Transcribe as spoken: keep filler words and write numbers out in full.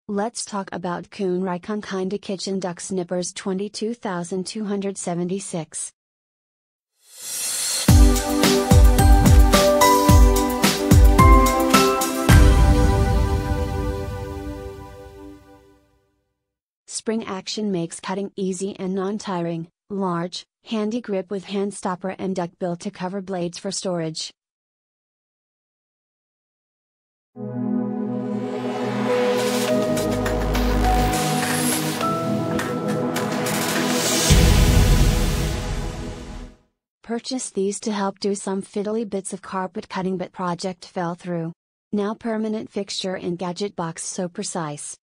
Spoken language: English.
Let's talk about KUHN RIKON Kinderkitchen Duck Snippers twenty-two thousand two hundred seventy-six. Spring action makes cutting easy and non-tiring. Large, handy grip with hand stopper and duckbill to cover blades for storage. Purchased these to help do some fiddly bits of carpet cutting, but project fell through. Now permanent fixture in gadget box, so precise.